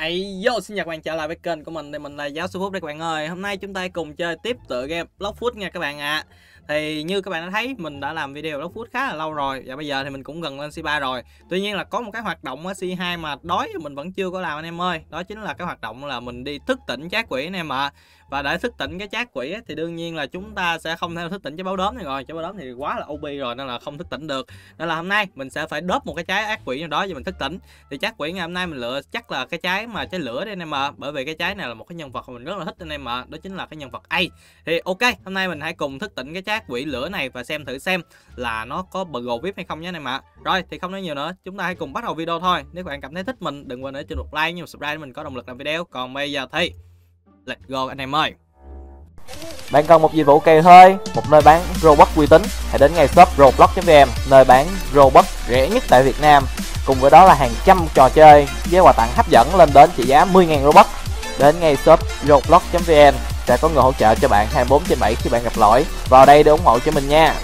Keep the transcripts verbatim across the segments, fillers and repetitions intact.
Hey, yo, xin chào các bạn trở lại với kênh của mình. Thì mình là Giáo sư Phúc đây các bạn ơi. Hôm nay chúng ta cùng chơi tiếp tựa game Bloxfoot nha các bạn ạ. À. Thì như các bạn đã thấy, mình đã làm video Bloxfoot khá là lâu rồi, và bây giờ thì mình cũng gần lên C ba rồi. Tuy nhiên là có một cái hoạt động ở C hai mà đói mình vẫn chưa có làm anh em ơi. Đó chính là cái hoạt động là mình đi thức tỉnh trác quỷ anh em ạ. À. Và để thức tỉnh cái trác quỷ ấy, thì đương nhiên là chúng ta sẽ không thể thức tỉnh trái báo đốm này rồi. Trái báo đốm thì quá là O P rồi nên là không thức tỉnh được. Nên là hôm nay mình sẽ phải đớp một cái trái ác quỷ nào đó cho mình thức tỉnh. Thì trác quỷ ngày hôm nay mình lựa chắc là cái trái mà trái lửa đây anh em ạ. À. Bởi vì cái trái này là một cái nhân vật mà mình rất là thích anh em ạ. À. Đó chính là cái nhân vật A. Thì ok, hôm nay mình hãy cùng thức tỉnh cái trác quỷ lửa này và xem thử xem là nó có bờ vê i pê hay không nhé anh em ạ. À. Rồi thì không nói nhiều nữa, chúng ta hãy cùng bắt đầu video thôi. Nếu các bạn cảm thấy thích mình, đừng quên để cho một like, nhưng subscribe để mình có động lực làm video. Còn bây giờ thì let's go anh em ơi. Bạn cần một dịch vụ kèo thuê, một nơi bán Robux uy tín, hãy đến ngay shop roblox chấm vn, nơi bán Robux rẻ nhất tại Việt Nam. Cùng với đó là hàng trăm trò chơi với quà tặng hấp dẫn lên đến trị giá mười nghìn Robux. Đến ngay shop roblox chấm vn sẽ có người hỗ trợ cho bạn hai mươi bốn trên bảy khi bạn gặp lỗi. Vào đây để ủng hộ cho mình nha.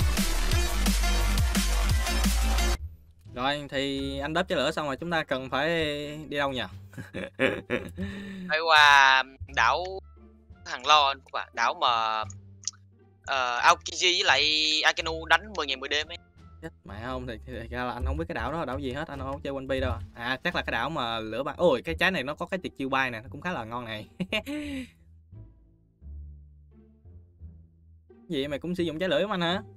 Rồi thì anh đớp trái lửa xong rồi, chúng ta cần phải đi đâu nhỉ? Phải qua đảo Thằng Lo anh Phúc ạ. Đảo mà uh, Aokiji với lại Akenu đánh mười ngày mười đêm ấy. Chết mẹ không, thì, thì, thì ra là anh không biết cái đảo đó là đảo gì hết, anh không chơi One Piece đâu. À chắc là cái đảo mà lửa băng. Ôi cái trái này nó có cái tiệt chiêu bay nè, nó cũng khá là ngon này. Gì mày cũng sử dụng trái lửa của anh hả?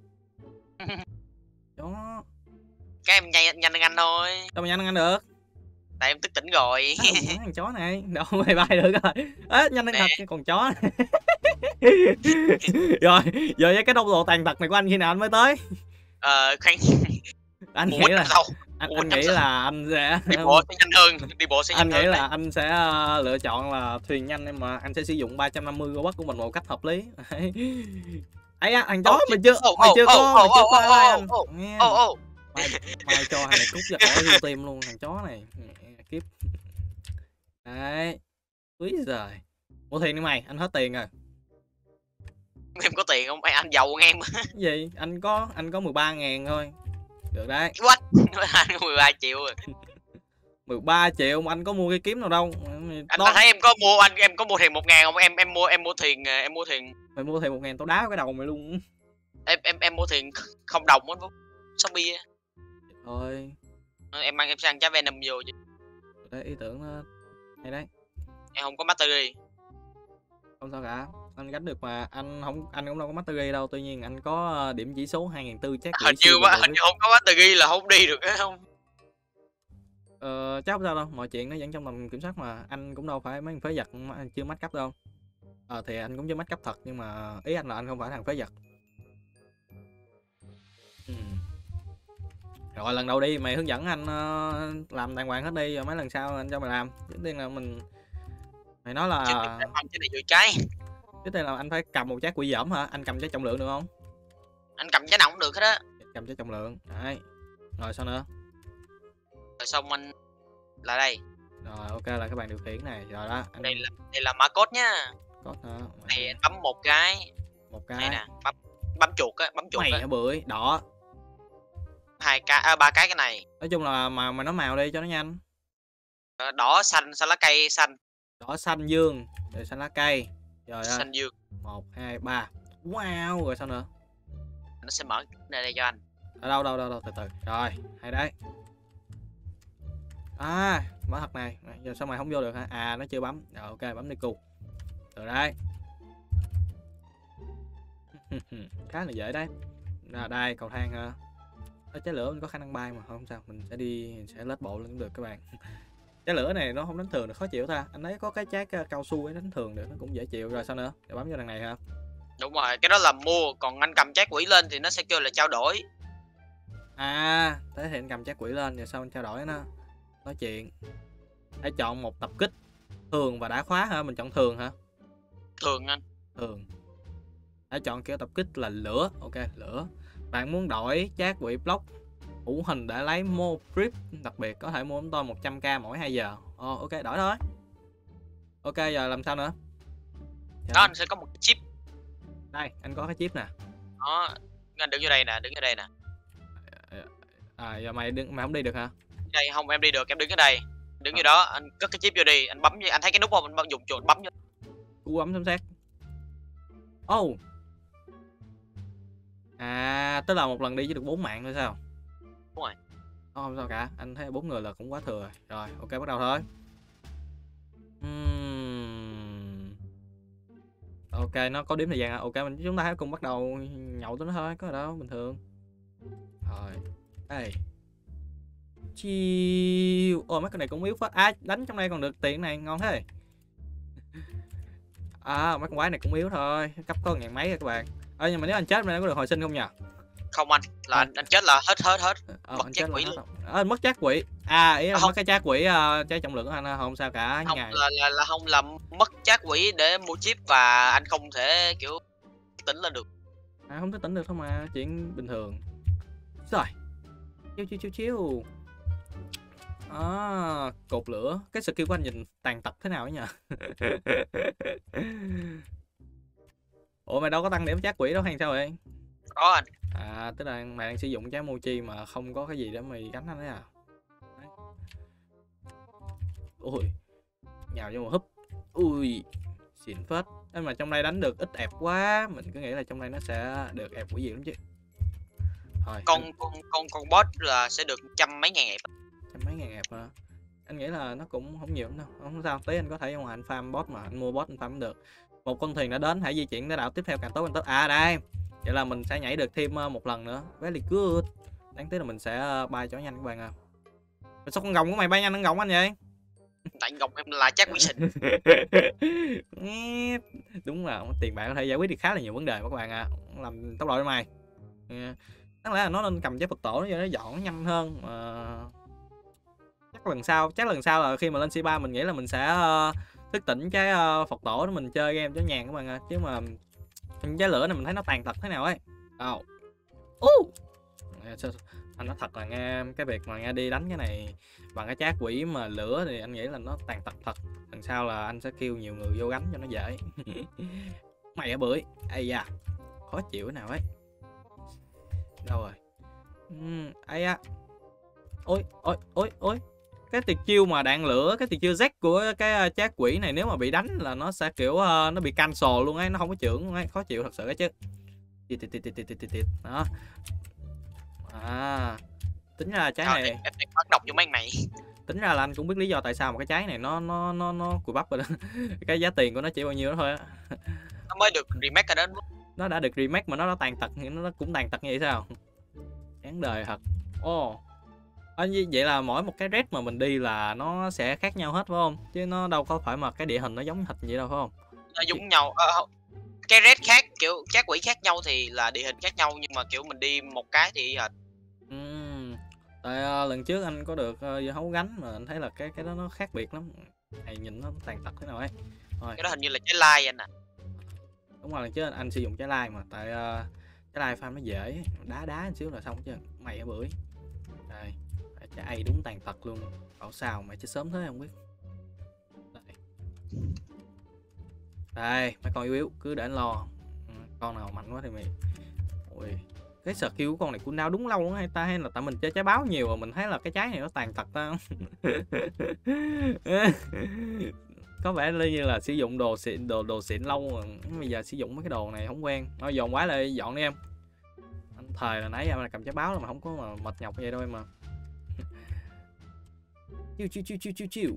Đó. Cái em nhanh nhanh hơn anh thôi. Đâu mà nhanh hơn anh được? Tại em thức tỉnh rồi. À, thằng chó này đâu mày bay được rồi. Ế nhanh hơn thật cái con chó này. Rồi giờ với cái đông đồ tàn tật này của anh khi nào anh mới tới? Ờ khoan. Anh nghĩ là anh, anh nghĩ là anh sẽ đi bộ sẽ nhanh hơn, đi bộ sẽ nhanh anh hơn. nghĩ là anh sẽ uh, lựa chọn là thuyền nhanh, em mà anh sẽ sử dụng ba trăm năm mươi Robux của mình một cách hợp lý. Ấy à, thằng chó mày chưa mày chưa có mày chưa có ai anh nghe mày mày cho thằng này cút ra khỏi lưu tim luôn thằng chó này kiếp. Đấy úi giời, mua thuyền đi mày, anh hết tiền rồi. Em có tiền không? Anh giàu hơn em. Gì anh có anh có mười ba ngàn thôi. Được đấy. What? Anh có mười ba triệu rồi. mười ba triệu mà anh có mua cái kiếm nào đâu. Anh, anh thấy em có mua, anh em có mua thuyền một ngàn không? Em em mua em mua thuyền em mua thuyền. Mày mua thuyền một ngàn tao đá cái đầu mày luôn. Em em em mua thuyền không đồng á, Shopee á. Thôi. Em mang em sang giá Venom vô chứ. Đấy ý tưởng đó. Hay đấy. Em không có mastery. Không sao cả, anh gánh được mà, anh không anh cũng đâu có mastery đâu, tuy nhiên anh có điểm chỉ số hai nghìn bốn trăm chắc. Hình như quá, hình như không có mastery là không đi được không? Ờ, chắc không sao đâu, mọi chuyện nó vẫn trong tầm kiểm soát mà, anh cũng đâu phải mấy thằng phế vật chưa mắc cấp đâu. Ờ thì anh cũng chưa mắc cấp thật, nhưng mà ý anh là anh không phải thằng phế vật. Ừ. Rồi lần đầu đi mày hướng dẫn anh uh, làm đàng hoàng hết đi, rồi mấy lần sau anh cho mày làm. Trước tiên là mình mày nói là cái này vừa trái. Trước tiên là anh phải cầm một trái quỷ dởm hả? Anh cầm trái trọng lượng được không? Anh cầm trái nào cũng được hết á. Cầm trái trọng lượng. Đấy. Rồi sao nữa? Rồi xong anh là đây. Rồi ok là các bạn điều khiển này. Rồi đó. Anh... Đây là đây là mã code nhá. Code hả? Này anh bấm một cái. Một cái. Đây nè, bấm bấm chuột á, bấm chuột mày hả bưởi, đỏ. Hai cái à, ba cái cái này. Nói chung là màu mà nó màu đi cho nó nhanh. Đỏ xanh, xanh lá cây xanh. Đỏ xanh dương, rồi xanh lá cây. Rồi ơi. Xanh dương. một hai ba. Wow, rồi sao nữa? Nó sẽ mở đây đây cho anh. Ở đâu đâu đâu đâu từ từ. Rồi, hay đấy. À, mở thật này. Giờ sao mày không vô được hả? À nó chưa bấm. Rồi ok, bấm đi cu. Từ đây. Khá là dễ đấy. Là đây, cầu thang hả? Ở trái lửa mình có khả năng bay mà không sao, mình sẽ đi mình sẽ lết bộ lên cũng được các bạn. Trái lửa này nó không đánh thường được, khó chịu ta. Anh thấy có cái trái cao su ấy đánh thường được, nó cũng dễ chịu. Rồi sao nữa? Để bấm vô đằng này hả? Đúng rồi, cái đó là mua, còn anh cầm trái quỷ lên thì nó sẽ kêu là trao đổi. À, thế thì anh cầm trái quỷ lên rồi sao anh trao đổi nó? Nói chuyện. Hãy chọn một tập kích thường và đã khóa hả? Mình chọn thường hả? Thường anh. Thường. Hãy chọn kiểu tập kích là lửa. Ok, lửa. Bạn muốn đổi trác quỷ block hữu hình để lấy mô grip đặc biệt, có thể mua tôi một trăm k mỗi hai giờ. Ồ, ok, đổi thôi. Ok, giờ làm sao nữa? Giờ đó anh sẽ có một chip. Đây, anh có cái chip nè. Đó, anh đứng vô đây nè, đứng ở đây nè. À, giờ mày đứng mày không đi được hả? Đây không, em đi được, em đứng ở đây. Đứng như đó, anh cất cái chip vô đi, anh bấm như anh thấy cái nút không, anh bấm dùng chuột bấm vô. Cú bấm xem xét. Oh. À, tức là một lần đi chỉ được bốn mạng thôi sao? Đúng rồi. Oh, không sao cả, anh thấy bốn người là cũng quá thừa rồi. Rồi, ok bắt đầu thôi. Uhm. Ok, nó có đếm thời gian à? Ok, mình chúng ta hãy cùng bắt đầu nhậu tới nó thôi, có gì đâu, bình thường. Rồi, đây. Chiêu. Ôi mấy cái này cũng yếu phết. À, đánh trong đây còn được tiền này, ngon thế. À, mấy con quái này cũng yếu thôi, cấp có ngàn mấy rồi các bạn. Ơ nhưng mà nếu anh chết này có được hồi sinh không nhỉ? Không anh, là anh, anh chết là hết hết hết. Ờ, mất anh chát chết quỷ là luôn. hết không? À, mất chát quỷ. À, ý là Không. mất cái chát quỷ uh, trái trọng lượng của anh không sao cả. Không Ngày. là, là là không là mất chát quỷ để mua chip và anh không thể kiểu tỉnh lên được. À, không thể tỉnh được thôi mà, chuyện bình thường. Rồi. Chiêu chiêu chiêu chiêu. À, cột lửa. Cái skill của anh nhìn tàn tật thế nào ấy nhỉ? Ủa mày đâu có tăng điểm chát quỷ đâu hay sao vậy? Có anh. À, tức là mày đang sử dụng trái mochi mà không có cái gì để mày gánh anh đấy à? Đấy. Ui, nhào vô một húp. Ui, xịn phết. Nhưng mà trong đây đánh được ít ẹp quá, mình cứ nghĩ là trong đây nó sẽ được ẹp quỷ gì lắm chứ. Thôi, Con anh... con con con boss là sẽ được trăm mấy ngàn ẹp. Trăm mấy ngàn ẹp hả? Anh nghĩ là nó cũng không nhiều lắm đâu. Không sao, tí anh có thể ngoài anh farm boss mà anh mua boss anh farm được. Một con thuyền đã đến, hãy di chuyển tới đảo tiếp theo càng tốt càng tốt. À đây. Vậy là mình sẽ nhảy được thêm một lần nữa. Very good. Đáng tiếc là mình sẽ bay cho nhanh các bạn à. Sao con gồng của mày bay nhanh hơn gồng anh vậy? Tại gồng em là chát quỷ xịn. Đúng là tiền bạc có thể giải quyết được khá là nhiều vấn đề các bạn ạ. À. Làm tốc độ cho mày. Đáng lẽ là nó nên cầm trái Phật tổ nó nó dọn nó nhanh hơn mà. Chắc lần sau, chắc lần sau là khi mà lên C ba mình nghĩ là mình sẽ uh, thức tỉnh cái uh, Phật tổ để mình chơi game cho nhàn các bạn ạ. À. Chứ mà trái lửa này mình thấy nó tàn tật thế nào ấy. Oh. Uh. Anh nói thật là nghe cái việc mà nghe đi đánh cái này bằng cái chát quỷ mà lửa thì anh nghĩ là nó tàn tật thật. Lần sau là anh sẽ kêu nhiều người vô gánh cho nó dễ. Mày ở bưởi. Ây da. Khó chịu thế nào ấy. Đâu rồi? Uhm, ây da. Ôi, ôi, ôi, ôi. Cái tuyệt chiêu mà đạn lửa, cái tuyệt chiêu Z của cái chát quỷ này nếu mà bị đánh là nó sẽ kiểu uh, nó bị cancel luôn ấy, nó không có trưởng luôn ấy, khó chịu thật sự ấy chứ. Đó. À, tính ra là trái Rồi, này em, em, em bắt đọc vô mấy này. Tính ra là anh cũng biết lý do tại sao mà cái trái này nó nó nó nó cùi bắp rồi đó. Cái giá tiền của nó chỉ bao nhiêu đó thôi á. Nó mới được remake ở đến. Nó đã được remake mà nó đã tàn tật, nó cũng tàn tật như vậy sao? Chán đời thật. Ồ. Oh. À, vậy là mỗi một cái red mà mình đi là nó sẽ khác nhau hết phải không? Chứ nó đâu có phải mà cái địa hình nó giống hệt vậy đâu phải không? Nó giống nhau. À, cái red khác, kiểu chát quỷ khác nhau thì là địa hình khác nhau, nhưng mà kiểu mình đi một cái thì hệt. Uhm. Tại uh, lần trước anh có được uh, dưa hấu gánh mà anh thấy là cái cái đó nó khác biệt lắm. Này nhìn nó tàn tật thế nào ấy. Rồi. Cái đó hình như là trái lai anh à. Đúng rồi, lần trước anh, anh sử dụng trái lai mà tại uh, trái lai farm nó dễ, đá đá một xíu là xong chứ. Mày ở bưởi. Đây, trái ai đúng tàn tật luôn. Bảo sao mày chết sớm thế không biết. Đây. Đây, mấy con yếu yếu cứ để anh lo. Con nào mạnh quá thì mày. Ui, cái skill của con này cooldown đúng lâu lắm hay ta, hay là tại mình chơi trái báo nhiều mà mình thấy là cái trái này nó tàn tật ta. Có vẻ như là sử dụng đồ xịn đồ đồ xịn lâu rồi, bây giờ sử dụng mấy cái đồ này không quen. Thôi dồn quá lại dọn đi em. Anh thời là nãy giờ là cầm trái báo mà không có mà mệt nhọc vậy đâu em mà. Chiu chiu chiu chiu chiu chiu.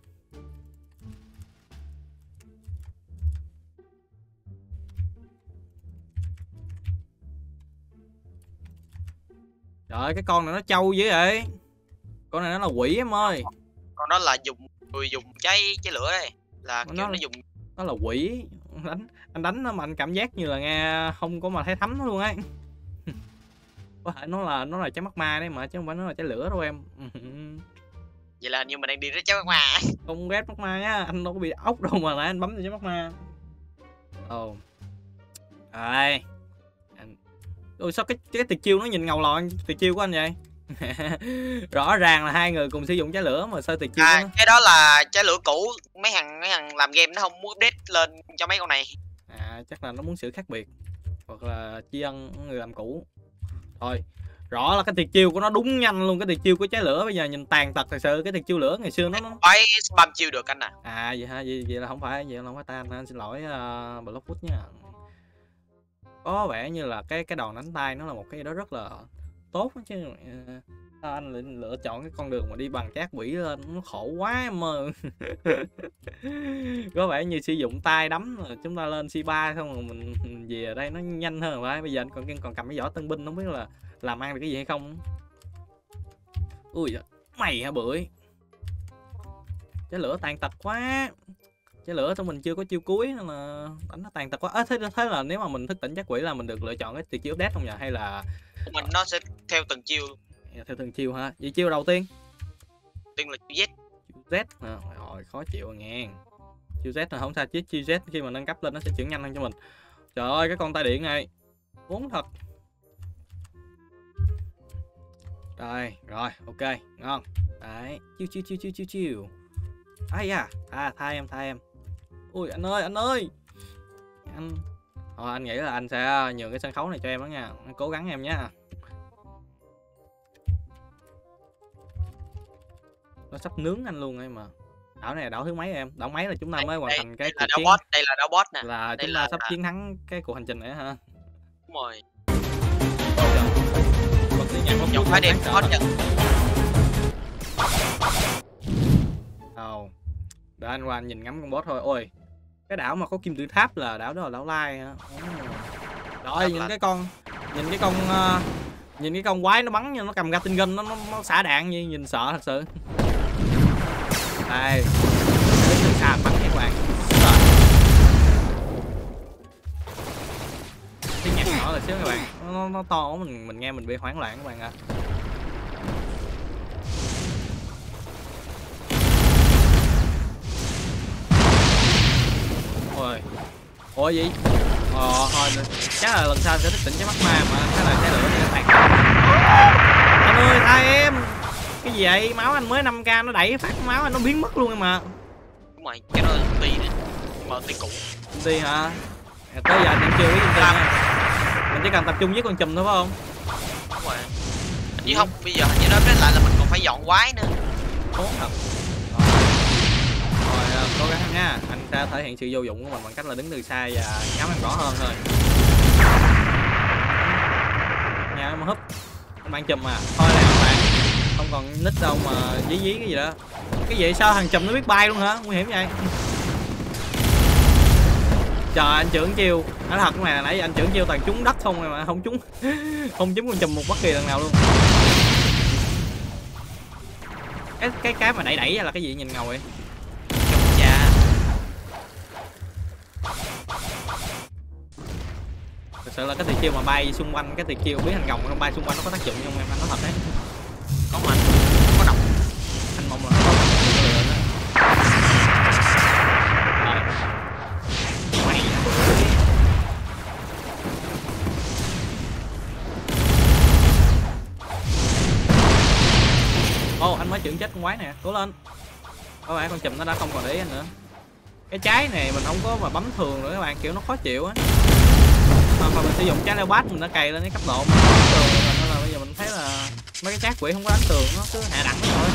Trời, cái con này nó trâu dữ vậy. Con này nó là quỷ em ơi. Con đó là dùng người dùng trái trái lửa đây. Là kiểu nó, nó dùng nó là quỷ. Đánh anh đánh nó mà anh cảm giác như là nghe không có mà thấy thấm nó luôn ấy. Có thể nó là nó là trái mắt ma đấy mà chứ không phải nó là trái lửa đâu em. Vậy là như mình đang đi đến trái mắt ma. Không ghét mắt ma nhá, anh đâu có bị ốc đâu mà lại anh bấm vào trái mắt ma. Ồ. Đây. Ôi sao cái cái tuyệt chiêu nó nhìn ngầu lòi tuyệt chiêu của anh vậy? Rõ ràng là hai người cùng sử dụng trái lửa mà sao tuyệt chiêu à, nó... cái đó là trái lửa cũ, mấy thằng mấy thằng làm game nó không muốn update lên cho mấy con này. À chắc là nó muốn sự khác biệt hoặc là tri ân người làm cũ. Thôi Rõ là cái tuyệt chiêu của nó đúng nhanh luôn, cái tuyệt chiêu của trái lửa bây giờ nhìn tàn tật thật sự. Cái tuyệt chiêu lửa ngày xưa nó nó Quái spam chiêu được anh à. À vậy hả? Vậy, vậy là không phải, vậy là không phải ta, anh xin lỗi uh, Bloodwood nha. Có vẻ như là cái cái đòn đánh tay nó là một cái gì đó rất là tốt chứ. Uh, sao anh lựa, lựa chọn cái con đường mà đi bằng cát quỷ lên, nó khổ quá em ơi. Có vẻ như sử dụng tay đấm rồi chúng ta lên C ba xong rồi mình, mình về ở đây nó nhanh hơn rồi. Bây giờ anh còn còn cầm cái vỏ tân binh không biết là làm ăn được cái gì hay không. Ui mày hả bưởi. Trái lửa tàn tật quá. Trái lửa tụi mình chưa có chiêu cuối nên là đánh nó tàn tật quá. À, thế, thế là nếu mà mình thức tỉnh chắc quỷ là mình được lựa chọn cái tuyệt chiêu update không nhờ, hay là mình nó sẽ theo từng chiêu. Theo từng chiêu hả? Vậy chiêu đầu tiên? Tiên là chiêu Z. Chiêu Z à, rồi khó chịu rồi nghe. Chiêu Z là không sao chứ chiêu Z khi mà nâng cấp lên nó sẽ chuyển nhanh hơn cho mình. Trời ơi cái con tay điện này uống thật. Rồi, rồi, ok, ngon. Đấy, chiêu chiêu chiêu chiêu chiêu chiêu. Ai da, à tha em, tha em. Ui anh ơi, anh ơi. Anh Thôi anh nghĩ là anh sẽ nhường cái sân khấu này cho em đó nha. Anh cố gắng em nhé. Nó sắp nướng anh luôn ấy mà. Đảo này là đảo thứ mấy em? Đảo mấy là chúng ta mới hoàn đây, thành cái đây cuộc chiến. Boss, đây là đảo boss nè. Là đây chúng là... ta sắp chiến thắng cái cuộc hành trình này hả? Đúng rồi. Dòng phải đem hết nhận. Đâu. Để anh qua anh nhìn ngắm con boss thôi. Ôi. Cái đảo mà có kim tự tháp là đảo đó là đảo Lai hả? Rồi nhìn cái con nhìn cái con uh, nhìn cái con quái nó bắn như nó cầm ra tinh gun nó, nó nó xả đạn như nhìn sợ thật sự. Đây. Đứng từ xa bắn các bạn. Tiếng nhạc nhỏ là xíu các bạn. Nó, nó to mình mình nghe mình bị hoảng loạn các bạn ạ. À. Ôi. Ủa gì? Ờ thôi chắc là lần sau sẽ thức tỉnh cái mắt ma mà cái là cái lửa này nó tàn. Anh ơi tha em. Cái gì vậy? Máu anh mới năm k nó đẩy phát máu anh nó biến mất luôn em mà. Đúng rồi, cái đó là ulti nè. Mà ulti cũ. Ulti hả? Tới giờ anh chưa biết ulti nha. Mình chỉ cần tập trung với con chùm thôi phải không? Đúng rồi. Hình như không, bây giờ hình như nói với lại là mình còn phải dọn quái nữa. Tốt thật. Rồi, rồi cố gắng nha. Anh sẽ thể hiện sự vô dụng của mình bằng cách là đứng từ xa và ngắm anh rõ hơn thôi. Nhà mà húp. Anh bạn chùm à. Thôi nè các bạn. Không còn nít đâu mà dí dí cái gì đó. Cái gì sao thằng chùm nó biết bay luôn hả? Nguy hiểm vậy. Trời anh trưởng chiêu. Nói thật mà nãy giờ anh trưởng chiêu toàn trúng đất không rồi mà không trúng không trúng con chùm một bất kỳ lần nào luôn. Cái cái cái mà đẩy đẩy là cái gì nhìn ngầu vậy? Dạ. Thực sự là cái tuyệt chiêu mà bay xung quanh cái tuyệt chiêu biến thành gồng nó bay xung quanh nó có tác dụng không em? Anh nói thật đấy. Có mà có độc. Anh mong là nó có độc đó. Mày ô oh, anh mới trưởng chết con quái nè, cố lên. Có vẻ con chùm nó đã không còn để ý anh nữa. Cái trái này mình không có mà bấm thường nữa các bạn, kiểu nó khó chịu á. Mà, mà mình sử dụng trái leo bát mình nó cày lên cái cấp độ mà nó đánh tường rồi, nên là bây giờ mình thấy là mấy cái trái quỷ không có đánh tường, nó cứ hạ đẳng thôi.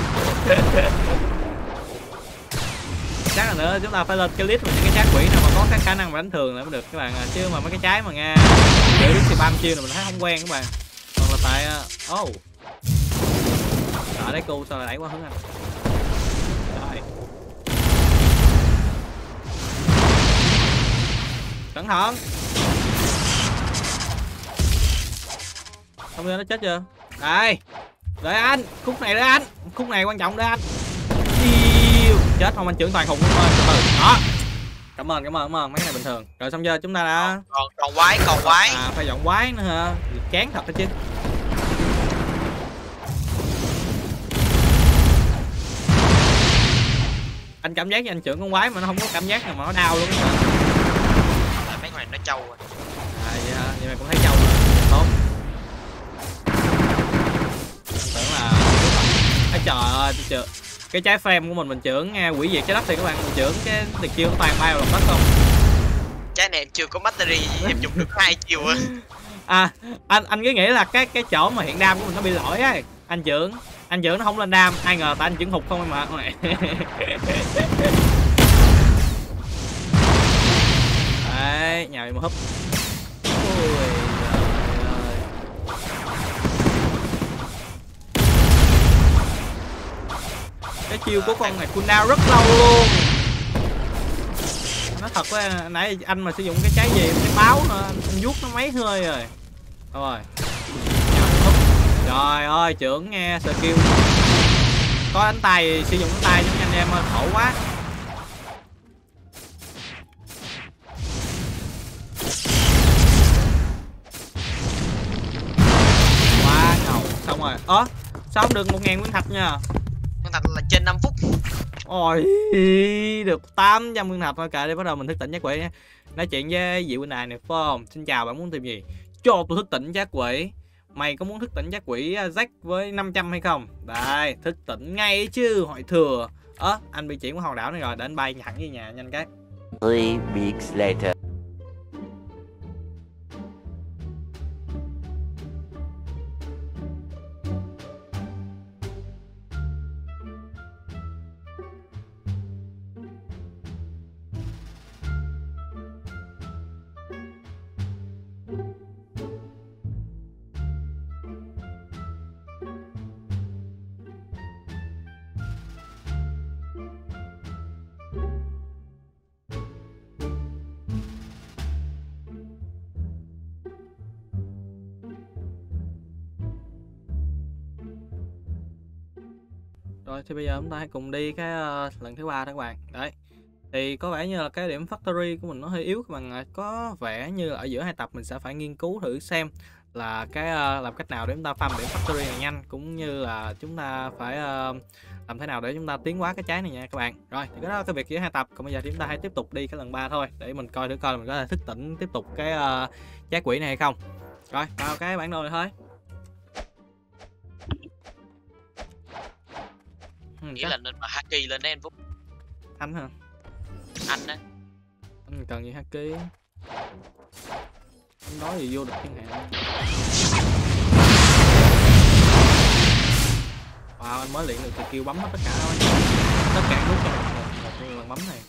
Chắc là nữa chúng ta phải lên cái list của những cái trái quỷ nào mà có cái khả năng mà đánh thường lại mới được các bạn à. Chứ mà mấy cái trái mà nghe kiểu đứng thì bam chiêu là mình thấy không quen các bạn. Còn là tại oh ở đấy cu sao lại đẩy qua hướng anh. Rồi. Cẩn thận. Không biết nó chết chưa? Đây. Đợi anh, khúc này đợi anh. Khúc này quan trọng đợi anh. Yêu. Chết không anh trưởng toàn hùng luôn ơi. Từ từ. Đó. Cảm ơn, cảm ơn, cảm ơn. Mấy cái này bình thường. Rồi xong chưa? Chúng ta đã còn còn quái, còn quái. À phải dọn quái nữa hả? Chán thật đó chứ. Anh cảm giác như anh trưởng con quái mà nó không có cảm giác nào mà nó đau luôn á. Là mấy con này nó trâu rồi. À vậy hả? Vậy mày cũng thấy trâu rồi. Tốt. Anh tưởng là à, trời ơi trời. Cái trái frame của mình mình trưởng nghe quỷ diệt trái đất thì các bạn mình trưởng cái tuyệt chiêu nó toàn bay vào lòng đất không? Trái này em chưa có battery em dùng được hai chiều á. À, anh anh cứ nghĩ là cái cái chỗ mà hiện đam của mình nó bị lỗi á. Anh trưởng, anh trưởng nó không lên đam, ai ngờ tại anh trưởng hụt không em mà. Đấy, nhà bị một húp. Ôi trời ơi. Cái chiêu của con này cooldown rất lâu luôn. Nó thật với nãy anh mà sử dụng cái trái gì cái báo nữa, anh, anh vuốt nó mấy hơi rồi. Rồi. Trời ơi, trưởng nghe skill. Có đánh tay sử dụng đánh tay giống anh em ơi, khổ quá. Quá ngầu, xong rồi. Ơ, à, sao không được một ngàn nguyên thạch nha? Nguyên thạch là trên năm phút. Ôi, được tám trăm nguyên thạch thôi. Kệ đi, bắt đầu mình thức tỉnh giác quỷ nha. Nói chuyện với Diệu Huynh Đài này phải không? Xin chào, bạn muốn tìm gì? Cho tôi thức tỉnh giác quỷ. Mày có muốn thức tỉnh giác quỷ Jack với năm trăm hay không? Đây, thức tỉnh ngay chứ, hỏi thừa. Ơ, à, anh bị chuyển qua hòn đảo này rồi, để anh bay thẳng về nhà nhanh cái. Three weeks later. Rồi thì bây giờ chúng ta hãy cùng đi cái uh, lần thứ ba đó các bạn. Đấy. Thì có vẻ như là cái điểm factory của mình nó hơi yếu các bạn ạ. Có vẻ như ở giữa hai tập mình sẽ phải nghiên cứu thử xem là cái uh, làm cách nào để chúng ta farm điểm factory này nhanh, cũng như là chúng ta phải uh, làm thế nào để chúng ta tiến hóa cái trái này nha các bạn. Rồi thì cái đó là cái việc giữa hai tập. Còn bây giờ thì chúng ta hãy tiếp tục đi cái lần ba thôi, để mình coi thử coi là mình có thể thức tỉnh tiếp tục cái uh, trái quỷ này hay không. Rồi vào cái bản đồ này thôi. Nghĩ là nên mà haki lên đấy anh Phúc. Anh hả? Anh á. Anh cần gì haki? Anh nói gì vô địch chẳng hạn. Wow, anh mới luyện được skill bấm hết tất cả đó. Tất cả nút trong một, một lần bấm này.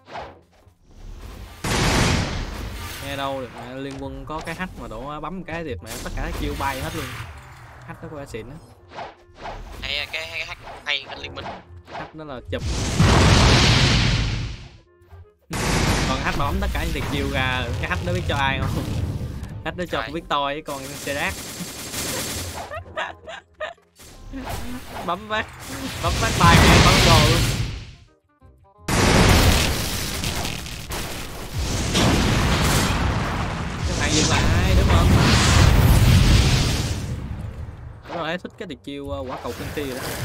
Nghe đâu được mà liên quân có cái hack mà đổ bấm cái thì mẹ tất cả chiêu bay hết luôn. Hack đó có xịn đó. Hay cái hay hack hay cái liên minh. Hack đó là chụp. Còn hack bấm tất cả những tiền chiêu ra, cái hack đó biết cho ai không? Hack đó cho con Victor với con Sedat. Bấm phát, bấm phát bài ngay bấm đồ luôn. Cái thằng dừng lại đúng không? Đúng rồi, thích cái tuyệt chiêu quả cầu kinh thi rồi đó.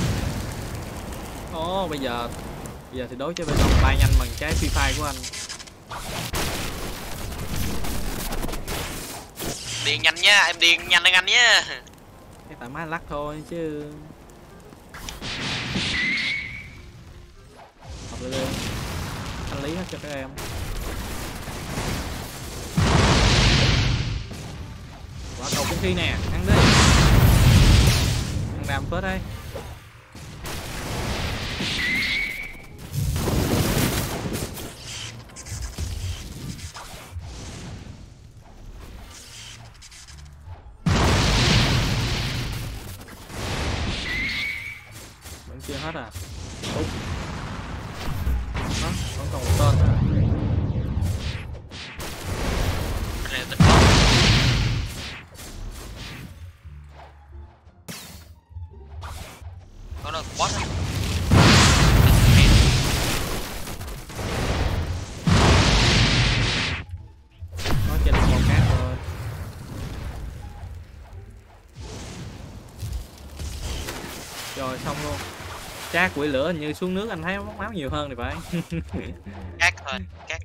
Ồ, bây giờ bây giờ thì đối với bên đồng bay nhanh bằng trái phi phai của anh. Điền nhanh nha, em điền nhanh hơn anh nhé. Cái tại máy lắc thôi chứ. Học lên lên. Thanh lý hết cho các em. Quả cầu kinh thi nè, ăn đi. Ăn đàm phết đây. Vẫn chưa hết à? Úp. Đó, vẫn còn một tên nữa. Có nó boss á. Nó trên một khác rồi. Rồi xong luôn. Chát quỷ lửa hình như xuống nước anh thấy móc máu nhiều hơn thì phải. Cát thôi, cát.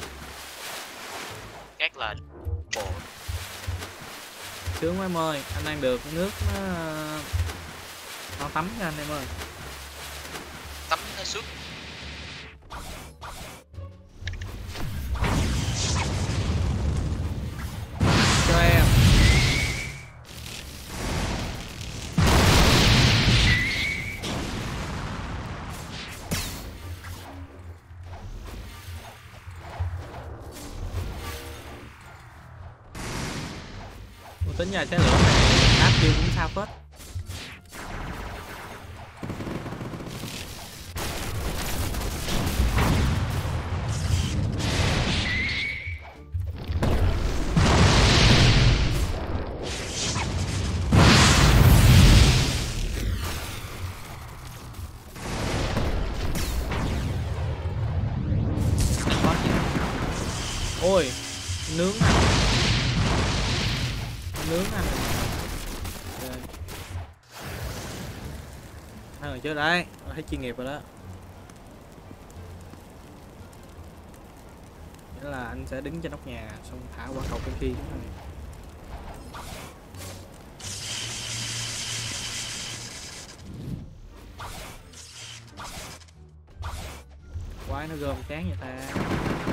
Cát là bộ. Sướng quá em ơi, anh đang được nước nó nó tắm cho anh em ơi. Tắm nó suốt. Cho em. tính ra trái lửa này áp kêu cũng sao phết. Ôi, nướng à. Nướng à. Rồi. Hai người chơi đây, thấy chuyên nghiệp rồi đó. Nghĩa là anh sẽ đứng trên nóc nhà xong thả quả cầu cái khi đúng rồi. Quái nó gom cán người ta.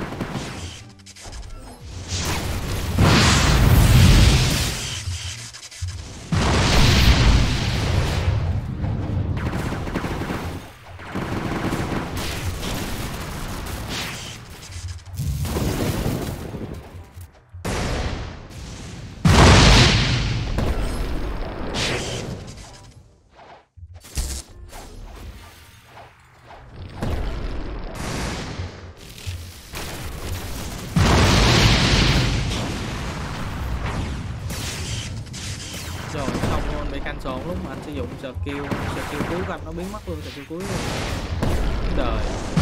Rồi xong luôn, bị cancel lúc mà anh sử dụng skill skill cuối của anh nó biến mất luôn, skill cuối luôn. Đời.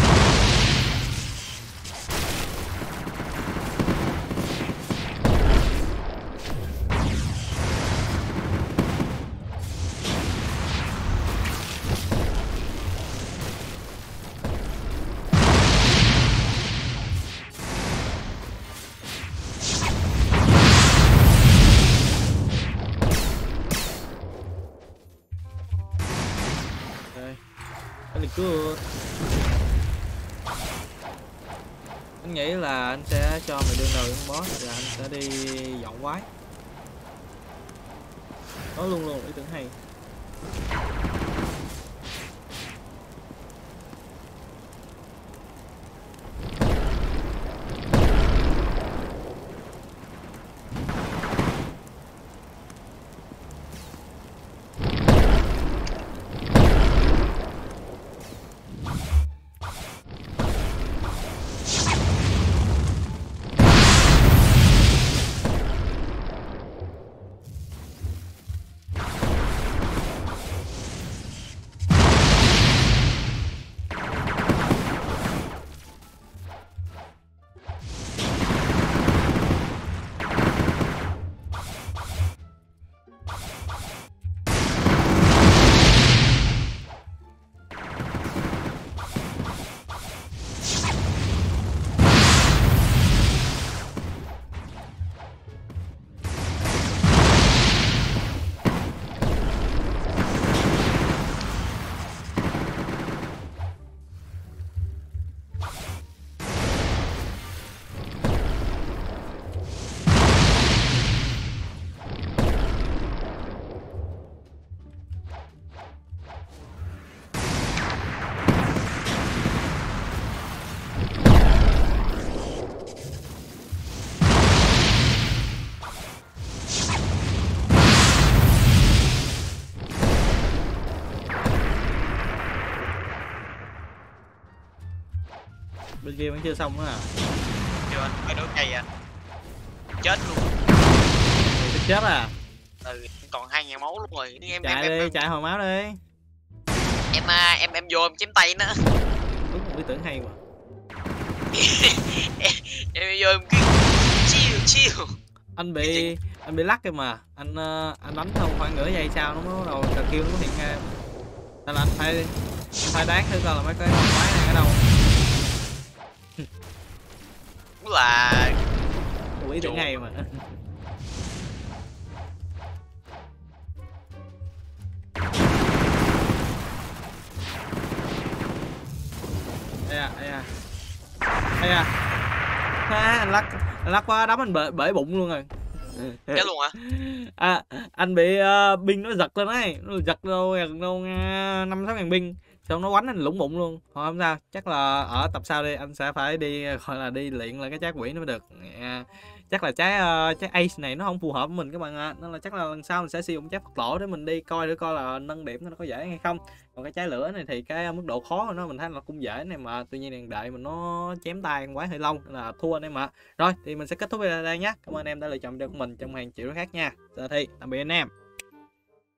Really good. Anh nghĩ là anh sẽ cho mày đương đầu với boss và anh sẽ đi dọn quái. Đó luôn luôn ý tưởng hay. Bên kia vẫn chưa xong nữa à? Chưa anh, phải đốt cây à. Chết luôn. Thì chết à? Ừ, còn hai ngàn máu luôn rồi. Em, chạy em, đi, em, chạy hồi máu đi. Em em em vô em chém tay nó. Đúng một ý tưởng hay mà. em, em vô em cứ chiêu chiêu. Anh bị anh bị lắc cái mà anh uh, anh đánh không khoảng nửa giây sau nó mới bắt đầu cà kêu nó hiện ra. Nên là anh phải anh phải đoán thử coi là mấy cái con quái này ở đâu. Cũng là một ý tưởng hay mà. Đây à, đây à. Đây à. À, anh lắc anh lắc quá đấm anh bể, bể bụng luôn rồi. cái luôn hả? À, anh bị uh, binh nó giật lên ấy, nó giật đâu đâu năm sáu ngàn binh, xong nó quánh anh lủng bụng luôn. Thôi không sao, chắc là ở tập sau đi anh sẽ phải đi gọi là đi luyện lại cái trái quỷ nó mới được. À, chắc là trái uh, trái ace này nó không phù hợp với mình các bạn ạ, à. Nên là chắc là lần sau mình sẽ sử dụng trái Phật tổ để mình đi coi để coi là nâng điểm nó có dễ hay không. Còn cái trái lửa này thì cái mức độ khó của nó mình thấy là cũng dễ này mà, tuy nhiên đèn đợi mình nó chém tay quái hơi lâu nên là thua anh em ạ. Rồi thì mình sẽ kết thúc video đây nhé. Cảm ơn anh em đã lựa chọn video của mình trong hàng triệu khác nha. Giờ thì tạm biệt anh em.